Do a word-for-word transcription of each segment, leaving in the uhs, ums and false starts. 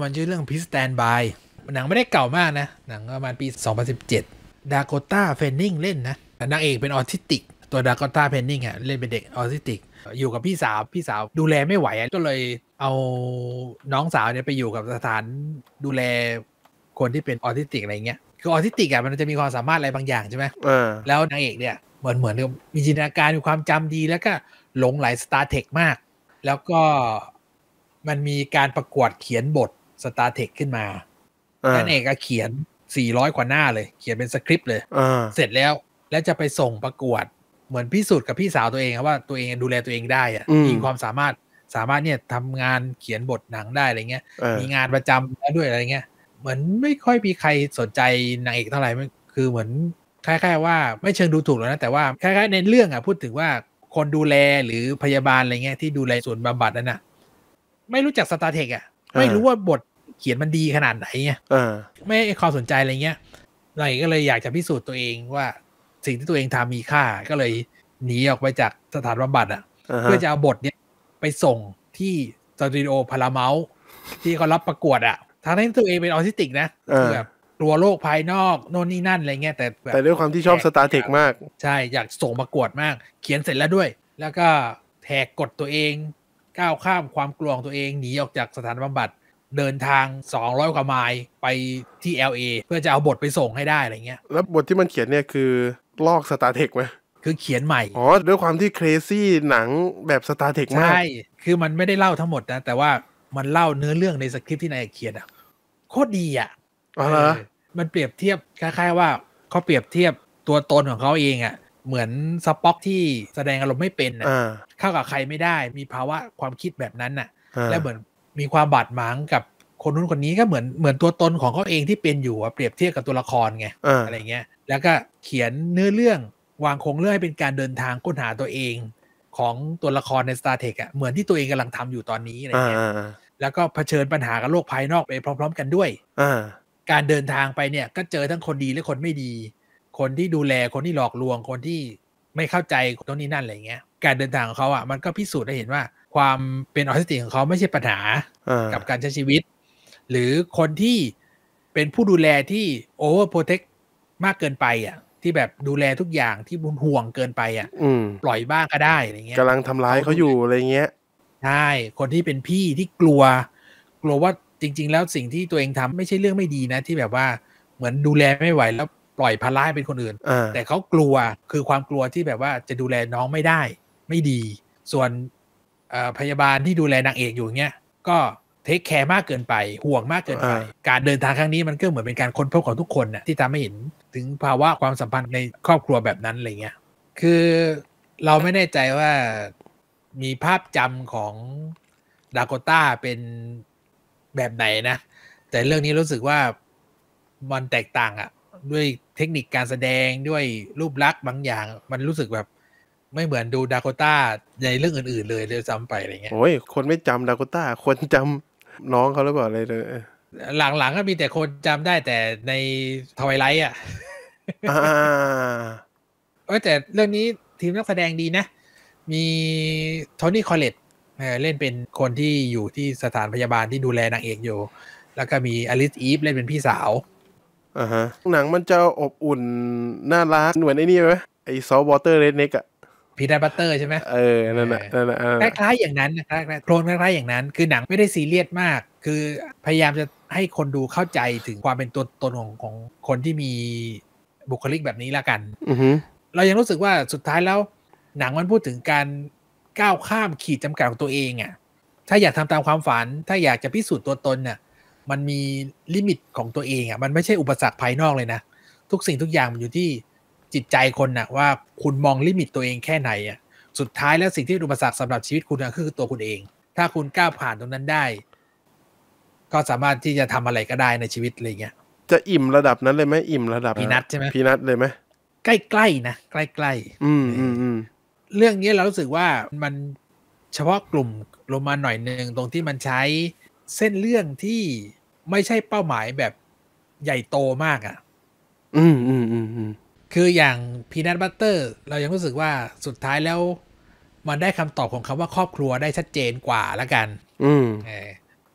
มันชื่อเรื่อง Please Stand By หนังไม่ได้เก่ามากนะหนังประมาณปีสองพันสิบเจ็ดดาโกต้าเฟนนิงเล่นนะนางเอกเป็นออทิสติกตัวดาโกต้าเฟนนิงอ่ะเล่นเป็นเด็กออทิสติกอยู่กับพี่สาวพี่สาวดูแลไม่ไหวก็เลยเอาน้องสาวเนี่ยไปอยู่กับสถานดูแลคนที่เป็นออทิสติกอะไรเงี้ยคือออทิสติกอ่ะมันจะมีความสามารถอะไรบางอย่างใช่ไหมแล้วนางเอกเนี่ยเหมือนเหมือนมีจินตนาการมีความจำดีแล้วก็หลงไหลสตาร์เทคมากแล้วก็มันมีการประกวดเขียนบทสตาร์เทคขึ้นมานางเอกก็เขียนสี่ร้อยกว่าหน้าเลยเขียนเป็นสคริปต์เลยเสร็จแล้วแล้วจะไปส่งประกวดเหมือนพิสูจน์กับพี่สาวตัวเองว่าตัวเองดูแลตัวเองได้อะมีความสามารถสามารถเนี่ยทำงานเขียนบทหนังได้อะไรเงี้ยมีงานประจำแล้วด้วยอะไรเงี้ยเหมือนไม่ค่อยมีใครสนใจนางเอกเท่าไหร่คือเหมือนคล้ายๆว่าไม่เชิงดูถูกหรอกนะแต่ว่าคล้ายๆในเรื่องอ่ะพูดถึงว่าคนดูแลหรือพยาบาลอะไรเงี้ยที่ดูแลส่วนบำบัดนั่นน่ะไม่รู้จักสตาร์เทคอ่ะไม่รู้ว่าบทเขียนมันดีขนาดไหนเงี้ยไม่ให้ความสนใจอะไรเงี้ยนางเอกก็เลยอยากจะพิสูจน์ตัวเองว่าสิ่งที่ตัวเองทำมีค่าก็เลยหนีออกไปจากสถานบำบัดอ่ะ uh-huh. เพื่อจะเอาบทเนี้ยไปส่งที่สตูดิโอพาราเมาส์ที่เขารับประกวดอ่ะทั้งที่ตัวเองเป็นออทิสติกนะ uh. คือแบบกลัวโลกภายนอกโน่นนี่นั่นอะไรเงี้ยแต่แบบแต่ด้วยความที่ชอบสตาร์เทคมากใช่อยากส่งประกวดมากเขียนเสร็จแล้วด้วยแล้วก็แหกกฎตัวเองก้าวข้ามความกลัวของตัวเองหนีออกจากสถานบำบัดเดินทางสองร้อยกว่าไมล์ไปที่ แอล เอ เพื่อจะเอาบทไปส่งให้ได้อะไรเงี้ยแล้วบทที่มันเขียนเนี่ยคือลอกสตาร์เทคไหมคือเขียนใหม่อ๋อด้วยความที่เครซี่หนังแบบสตาร์เทคมากใช่คือมันไม่ได้เล่าทั้งหมดนะแต่ว่ามันเล่าเนื้อเรื่องในสคริปต์ที่นายเขียนอ่ะโคตรดีอ่ะอ๋อเหรอมันเปรียบเทียบคล้ายๆว่าเขาเปรียบเทียบตัวตนของเขาเองอ่ะเหมือนสป็อกที่แสดงอารมณ์ไม่เป็นอ่ะเข้ากับใครไม่ได้มีภาวะความคิดแบบนั้นน่ะและเหมือนมีความบาดหมางกับคนนู้นคนนี้ก็เหมือนเหมือนตัวตนของเขาเองที่เป็นอยู่เปรียบเทียบกับตัวละครไง อ, อะไรเงี้ยแล้วก็เขียนเนื้อเรื่องวางโครงเรื่องให้เป็นการเดินทางค้นหาตัวเองของตัวละครใน Star Trek อ่ะเหมือนที่ตัวเองกำลังทำอยู่ตอนนี้อะไรเงี้ยแล้วก็เผชิญปัญหากับโลกภายนอกไปพร้อมๆกันด้วยการเดินทางไปเนี่ยก็เจอทั้งคนดีและคนไม่ดีคนที่ดูแลคนที่หลอกลวงคนที่ไม่เข้าใจตรงนี้นั่นอะไรเงี้ยการเดินทางของเขาอ่ะมันก็พิสูจน์ได้เห็นว่าความเป็นออทิสติกของเขาไม่ใช่ปัญหากับการใช้ชีวิตหรือคนที่เป็นผู้ดูแลที่โอเวอร์โปรเทคมากเกินไปอ่ะที่แบบดูแลทุกอย่างที่บุญห่วงเกินไปอ่ะปล่อยบ้างก็ได้อะไรเงี้ยกำลังทำร้ายเขาอยู่อะไรเงี้ยใช่คนที่เป็นพี่ที่กลัวกลัวว่าจริงๆแล้วสิ่งที่ตัวเองทำไม่ใช่เรื่องไม่ดีนะที่แบบว่าเหมือนดูแลไม่ไหวแล้วปล่อยภาระให้เป็นคนอื่นแต่เขากลัวคือความกลัวที่แบบว่าจะดูแลน้องไม่ได้ไม่ดีส่วนพยาบาลที่ดูแลนางเอกอยู่เงี้ยก็เทคแคร์มากเกินไปห่วงมากเกินไปการเดินทางครั้งนี้มันก็เหมือนเป็นการค้นพบของทุกคนน่ะที่ทำให้เห็นถึงภาวะความสัมพันธ์ในครอบครัวแบบนั้นอะไรเงี้ยคือเราไม่แน่ใจว่ามีภาพจำของดาโกต้าเป็นแบบไหนนะแต่เรื่องนี้รู้สึกว่ามันแตกต่างอ่ะด้วยเทคนิคการแสดงด้วยรูปลักษณ์บางอย่างมันรู้สึกแบบไม่เหมือนดูดาโกต้าในเรื่องอื่นๆเลยเลยซ้ำไปอะไรเงี้ยโอ้ยคนไม่จำดาโกต้าคนจำน้องเขาหรือเปล่าอะไรเลยหลังๆก็มีแต่คนจำได้แต่ในทวายไลท์อ่ะอ่าเออแต่เรื่องนี้ทีมนักแสดงดีนะมีโทนี่คอลเลตเล่นเป็นคนที่อยู่ที่สถานพยาบาลที่ดูแลนางเอกอยู่แล้วก็มีอลิสอีฟเล่นเป็นพี่สาวอ่าฮะหนังมันจะอบอุ่นน่ารักเหมือนไอ้นี่ไหมไอ้ซอฟต์วอเตอร์เรดเน็กอะพีนัทบัตเตอร์ใช่ไหมเออนั่นแหละนั่นแหละคล้ายๆอย่างนั้นคล้ายๆโคลนคล้ายๆอย่างนั้นคือหนังไม่ได้ซีเรียสมากคือพยายามจะให้คนดูเข้าใจถึงความเป็นตัวตนของของคนที่มีบุคลิกแบบนี้ละกันอือฮึเรายังรู้สึกว่าสุดท้ายแล้วหนังมันพูดถึงการก้าวข้ามขีดจำกัดของตัวเองอ่ะถ้าอยากทำตามความฝันถ้าอยากจะพิสูจน์ตัวตนน่ะมันมีลิมิตของตัวเองอ่ะมันไม่ใช่อุปสรรคภายนอกเลยนะทุกสิ่งทุกอย่างมันอยู่ที่จิตใจคนน่ะว่าคุณมองลิมิตตัวเองแค่ไหนอ่ะสุดท้ายแล้วสิ่งที่เป็นอุปสรรคสำหรับชีวิตคุณก็คือตัวคุณเองถ้าคุณก้าวผ่านตรงนั้นได้ก็สามารถที่จะทำอะไรก็ได้ในชีวิตอะไรเงี้ยจะอิ่มระดับนั้นเลยไหมอิ่มระดับพีนัทใช่ไหมพีนัทเลยไหมใกล้ๆนะใกล้ๆอืมอืมอืมเรื่องนี้เรารู้สึกว่ามันเฉพาะกลุ่มลงมาหน่อยนึงตรงที่มันใช้เส้นเรื่องที่ไม่ใช่เป้าหมายแบบใหญ่โตมากอ่ะอืมอืมอืมอืมคืออย่างพีนัทบัตเตอร์เรายังรู้สึกว่าสุดท้ายแล้วมันได้คำตอบของคำว่าครอบครัวได้ชัดเจนกว่าละกันอืม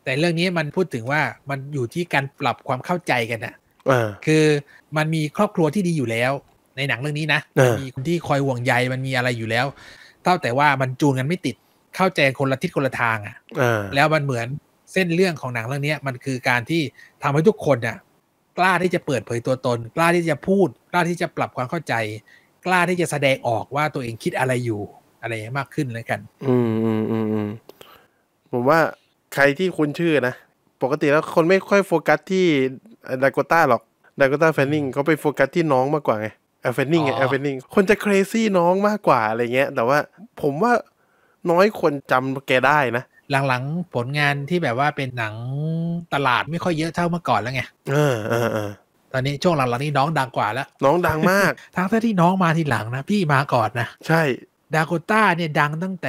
แต่เรื่องนี้มันพูดถึงว่ามันอยู่ที่การปรับความเข้าใจกันนะอ่าคือมันมีครอบครัวที่ดีอยู่แล้วในหนังเรื่องนี้นะอ่ามัมันมีคนที่คอยห่วงใยมันมีอะไรอยู่แล้วเท่าแต่ว่ามันจูนกันไม่ติดเข้าใจคนละทิศคนละทางอ่ะอ่าแล้วมันเหมือนเส้นเรื่องของหนังเรื่องนี้มันคือการที่ทำให้ทุกคนน่ะกล้าที่จะเปิดเผยตัวตนกล้าที่จะพูดกล้าที่จะปรับความเข้าใจกล้าที่จะแสดงออกว่าตัวเองคิดอะไรอยู่อะไรมากขึ้นแล้วกันอืมอืมอืมอืมผมว่าใครที่คุ้นชื่อนะปกติแล้วคนไม่ค่อยโฟกัสที่ดาโกต้าหรอกดาโกต้าแฟนนิงเขาไปโฟกัสที่น้องมากกว่าไงแอลเฟนนิงไงอ๋อแอลเฟนนิงคนจะเครซี่น้องมากกว่าอะไรเงี้ยแต่ว่าผมว่าน้อยคนจำแกได้นะหลังๆผลงานที่แบบว่าเป็นหนังตลาดไม่ค่อยเยอะเท่าเมื่อก่อนแล้วไงเออเออเออตอนนี้ช่วงหลังๆนี้น้องดังกว่าแล้วน้องดังมากทั้งที่น้องมาทีหลังนะพี่มาก่อนนะใช่ดาโกต้าเนี่ยดังตั้งแต่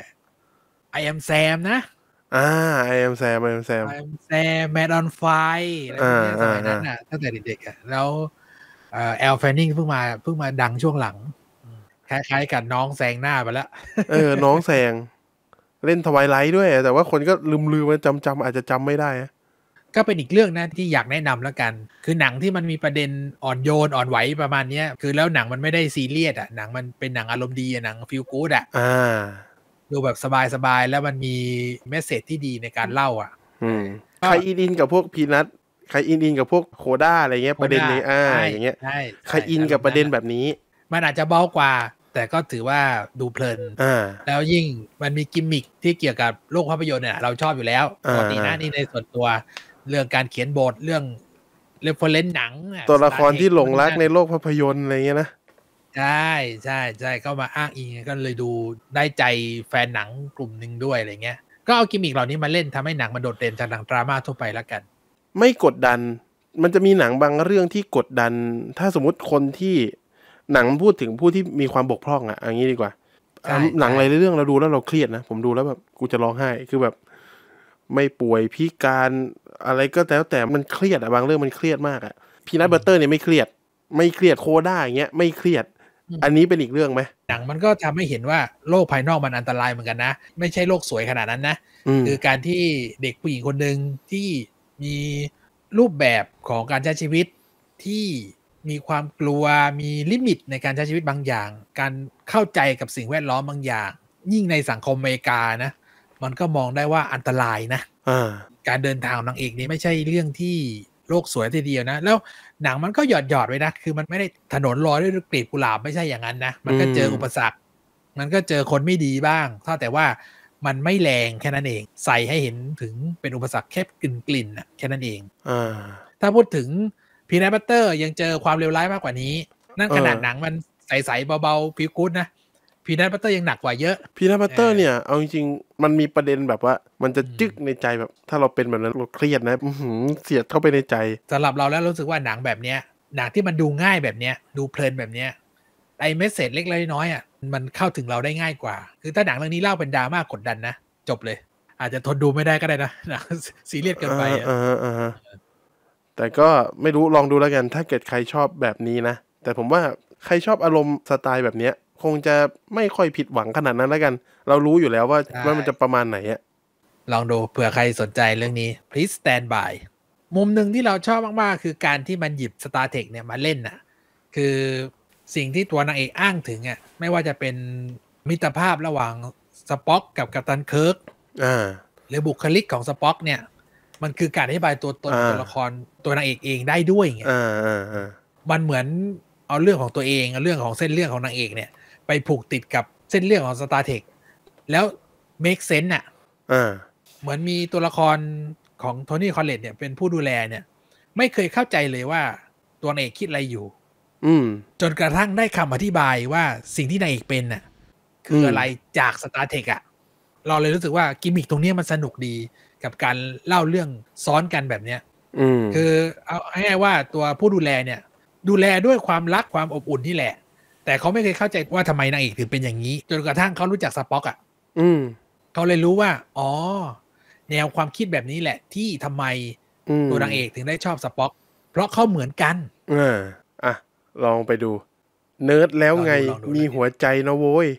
I am Sam นะอ่า I am Sam I am Sam I am Sam Man on Fire อะไรพวกเนี้ยสอ่ามัยนั้นน่ะตั้งแต่เด็กๆอ่ะแล้วเอ่อแอลแฟนนิงเพิ่งมาเพิ่งมาดังช่วงหลังอืมคล้ายๆกับน้องแซงหน้าไปแล้วเออ น้องแซงเล่นทวายไลท์ด้วย แต่ว่าคนก็ลืมลืมจำจำอาจจะจำไม่ได้นะก็เป็นอีกเรื่องนะที่อยากแนะนำแล้วกัน คือหนังที่มันมีประเด็นอ่อนโยนอ่อนไหวประมาณเนี้ยคือแล้วหนังมันไม่ได้ซีเรียสอ่ะหนังมันเป็นหนังอารมณ์ดีอะหนังฟีลกู๊ดอ่ะอ่าดูแบบสบายๆแล้วมันมีเมสเสจที่ดีในการเล่าอ่ะอืมใครอินอินกับพวกพีนัทใครอินอินกับพวกโคด้าอะไรเงี้ยประเด็นนี้อ่าใช่อย่างเงี้ยใช่ใครอินกับประเด็นแบบนี้มันอาจจะเบากว่า แต่ก็ถือว่าดูเพลินอ่าแล้วยิ่งมันมีกิมมิคที่เกี่ยวกับโลกภาพยนตร์เนี่ยเราชอบอยู่แล้วอ่าปกตินะนี่ในส่วนตัวเรื่องการเขียนบทเรื่องเรฟเฟอเรนซ์หนังอะตัวละครที่หลงรักใน Star Trek โลกภาพยนตร์อะไรเงี้ยนะใช่ใช่ใช่ก็มาอ้างอิงก็เลยดูได้ใจแฟนหนังกลุ่มหนึ่งด้วยอะไรเงี้ยก็เอากิมมิคเหล่านี้มาเล่นทำให้หนังมันโดดเด่นจากหนังดราม่าทั่วไปแล้วกันไม่กดดัน มันจะมีหนังบางเรื่องที่กดดัน ถ้าสมมติคนที่หนังพูดถึงผู้ที่มีความบกพร่องอะอย่างนี้ดีกว่าใช่หนังใช่หลายเรื่องเราดูแล้วเราเครียดนะผมดูแล้วแบบกูจะร้องไห้คือแบบ ไม่ป่วยพิการอะไรก็แล้วแต่มันเครียดอะบางเรื่องมันเครียดมากอะพีนัทบัตเตอร์เนี่ยไม่เครียด ไม่เครียดโคด้าอย่างเงี้ยไม่เครียด อันนี้เป็นอีกเรื่องไหมหนังมันก็ทำให้เห็นว่าโลกภายนอกมันอันตรายเหมือนกันนะ ไม่ใช่โลกสวยขนาดนั้นนะอืมคือการที่เด็กผู้หญิงคนหนึ่งที่มีรูปแบบของการใช้ชีวิตที่มีความกลัวมีลิมิตในการใช้ชีวิตบางอย่าง การเข้าใจกับสิ่งแวดล้อมบางอย่าง ยิ่งในสังคมอเมริกานะมันก็มองได้ว่าอันตรายนะอ่าการเดินทางของนางเอกนี่ไม่ใช่เรื่องที่โลกสวยทีเดียวนะ แล้วหนังมันก็หยอดหยอดไว้นะ คือมันไม่ได้ถนนลอยด้วยกลีบกุหลาบไม่ใช่อย่างนั้นนะ มันก็เจออุปสรรค มันก็เจอคนไม่ดีบ้างเท่าแต่ว่ามันไม่แรงแค่นั้นเอง ใส่ให้เห็นถึงเป็นอุปสรรคแค่กลิ่นกลิ่นน่ะแค่นั้นเองอ่าถ้าพูดถึงพีนัทบัตเตอร์ยังเจอความเลวร้ายมากกว่านี้ นั่นขนาดเออหนังมันใสๆเบาๆฟิลกู๊ดนะพีนัทบัตเตอร์ยังหนักกว่าเยอะพีนัทบัตเตอเอร์อเนี่ยเอาจริงๆมันมีประเด็นแบบว่า มันจะอืมจึกในใจแบบ ถ้าเราเป็นแบบนั้นเราเครียดนะอื้อหือเสียดเข้าไปในใจสำหรับเราแล้วรู้สึกว่าหนังแบบเนี้ยหนังที่มันดูง่ายแบบเนี้ยดูเพลินแบบเนี้ยไอ้เมสเสจเล็กๆน้อยๆอ่ะมันเข้าถึงเราได้ง่ายกว่า คือถ้าหนังเรื่องนี้เล่าเป็นดราม่ากดดันนะจบเลย อาจจะทนดูไม่ได้ก็ได้นะหนังซีเรียสเกินไปอ่ะอ่าอ่าอ่าแต่ก็ไม่รู้ลองดูแล้วกัน ถ้าเกิดใครชอบแบบนี้นะ แต่ผมว่าใครชอบอารมณ์สไตล์แบบเนี้ย คงจะไม่ค่อยผิดหวังขนาดนั้นแล้วกัน เรารู้อยู่แล้วว่าใช่ว่ามันจะประมาณไหนอะลองดูเผื่อใครสนใจเรื่องนี้ please stand by มุมหนึ่งที่เราชอบมากๆ คือการที่มันหยิบ Star Trek เนี่ยมาเล่นน่ะ คือสิ่งที่ตัวนางเอกอ้างถึงอ่ะไม่ว่าจะเป็นมิตรภาพระหว่างสป็อกกับกัปตันเคิร์กอ่าหรือบุคลิกของสป็อกเนี่ย มันคือการอธิบายตัวตนของอ่าตัวละครตัวนางเอกเองได้ด้วยไงอ่าอ่าอ่ามันเหมือนเอาเรื่องของตัวเองเอาเรื่องของเส้นเรื่องของนางเอกเนี่ย ไปผูกติดกับเส้นเรื่องของ Star Trek แล้ว make sense น่ะอ่าเหมือนมีตัวละครของโทนี่คอลเลตเนี่ยเป็นผู้ดูแลเนี่ย ไม่เคยเข้าใจเลยว่าตัวนางเอกคิดอะไรอยู่อืมจนกระทั่งได้คำอธิบายว่าสิ่งที่นางเอกเป็นน่ะคืออะไรจาก Star Trek อ่ะเราเลยรู้สึกว่ากิมมิคตรงเนี้ยมันสนุกดีกับการเล่าเรื่องซ้อนกันแบบเนี้ยอืมคือเอาง่ายๆว่าตัวผู้ดูแลเนี่ยดูแลด้วยความรักความอบอุ่นนี่แหละ แต่เขาไม่เคยเข้าใจว่าทำไมนางเอกถึงเป็นอย่างนี้ จนกระทั่งเขารู้จักสป็อกอ่ะอืมเขาเลยรู้ว่าอ๋อแนวความคิดแบบนี้แหละที่ทำไมอืมตัวนางเอกถึงได้ชอบสป็อกเพราะเขาเหมือนกันอ่า อ่ะ ลองไปดู เนิร์ดแล้วไงลองดูลองดูมีหัวใจนะโว้ย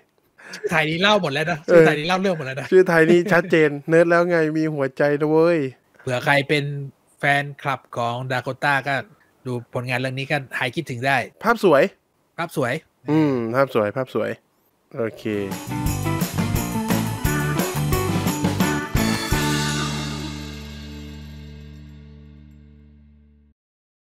ชื่อไทยนี้เล่าหมดแล้วนะชื่อไทยนี้เล่าเรื่องหมดแล้วนะชื่อไทยนี้ชัดเจนเนิร์ดแล้วไงมีหัวใจนะเว้ยเผื่อใครเป็นแฟนคลับของดาโกต้าก็ดูผลงานเรื่องนี้ก็หายคิดถึงได้ภาพสวยภาพสวยอืมภาพสวยภาพสวยโอเค